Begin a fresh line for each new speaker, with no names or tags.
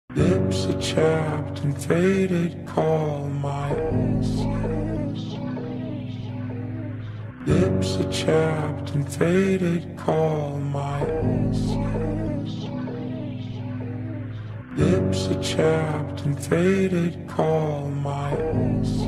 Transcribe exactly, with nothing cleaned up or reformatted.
Lips are chapped and faded, call my ex. Lips are chapped and faded, call my ex. Lips are chapped and faded, call my ex.